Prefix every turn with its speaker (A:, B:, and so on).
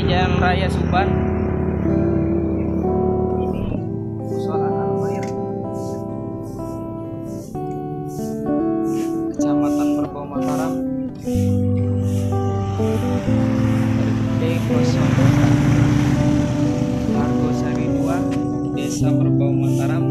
A: Jalan Raya Subang. Ini persoalan air. Kecamatan Merbau Mataram. RT 0 Margosari 2, Desa Merbau Mataram.